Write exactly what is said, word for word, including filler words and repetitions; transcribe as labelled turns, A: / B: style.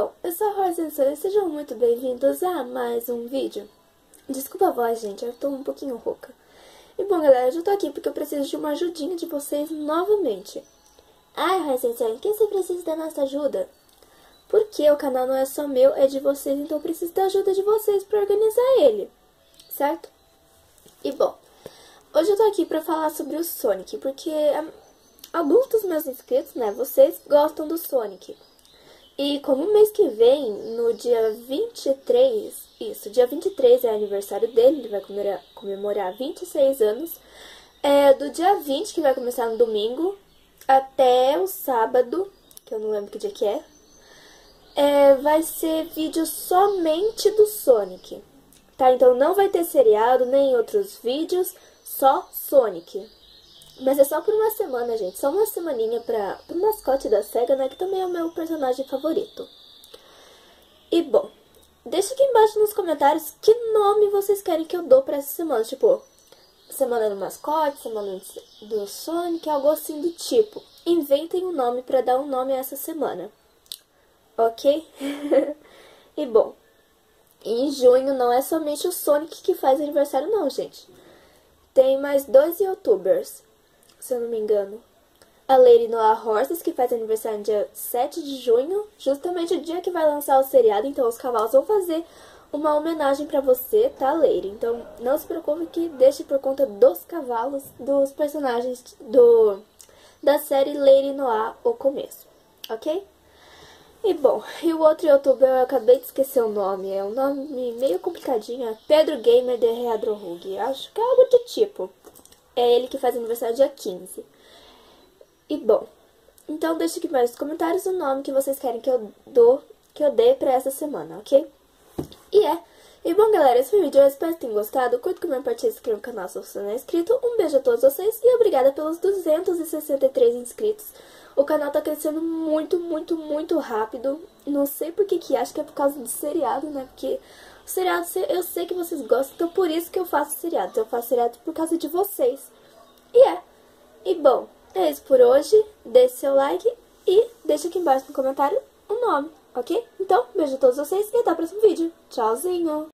A: Bom, eu sou a Rosa e sejam muito bem-vindos a mais um vídeo. Desculpa a voz, gente, eu tô um pouquinho rouca. E bom, galera, eu já tô aqui porque eu preciso de uma ajudinha de vocês novamente. Ai, Rosa, em que você precisa da nossa ajuda? Porque o canal não é só meu, é de vocês, então eu preciso da ajuda de vocês pra organizar ele, certo? E bom, hoje eu tô aqui pra falar sobre o Sonic, porque alguns dos meus inscritos, né, vocês gostam do Sonic. E como o mês que vem, no dia vinte e três, isso, dia vinte e três é aniversário dele, ele vai comemorar, comemorar vinte e seis anos, é do dia vinte, que vai começar no domingo, até o sábado, que eu não lembro que dia que é, é vai ser vídeo somente do Sonic, tá? Então não vai ter seriado, nem outros vídeos, só Sonic. Mas é só por uma semana, gente. Só uma semaninha pra, pro mascote da SEGA, né? Que também é o meu personagem favorito. E, bom, deixa aqui embaixo nos comentários que nome vocês querem que eu dou pra essa semana. Tipo, semana do mascote, semana do Sonic, algo assim do tipo. Inventem um nome pra dar um nome a essa semana. Ok? E, bom, em junho não é somente o Sonic que faz aniversário, não, gente. Tem mais dois youtubers, se eu não me engano. A Lady Noah Horses, que faz aniversário no dia sete de junho, justamente o dia que vai lançar o seriado, então os cavalos vão fazer uma homenagem pra você, tá, Lady? Então não se preocupe que deixe por conta dos cavalos, dos personagens do, da série Lady Noah, o começo, ok? E bom, e o outro youtuber, eu acabei de esquecer o nome, é um nome meio complicadinho, é Pedro Gamer de Readrohug, acho que é algo do tipo. É ele que faz aniversário dia quinze. E bom, então deixa aqui embaixo nos comentários o nome que vocês querem que eu, dou, que eu dê pra essa semana, ok? E é. E bom, galera, esse foi o vídeo. Eu espero que tenham gostado. Curta, compartilhe, se inscreva no canal se você não é inscrito. Um beijo a todos vocês e obrigada pelos duzentos e sessenta e três inscritos. O canal tá crescendo muito, muito, muito rápido. Não sei por que que acho que é por causa do seriado, né? Porque o seriado, eu sei que vocês gostam, então por isso que eu faço seriado. Eu faço seriado por causa de vocês. E é. E bom, é isso por hoje. Deixe seu like e deixe aqui embaixo no comentário o nome, ok? Então, beijo a todos vocês e até o próximo vídeo. Tchauzinho!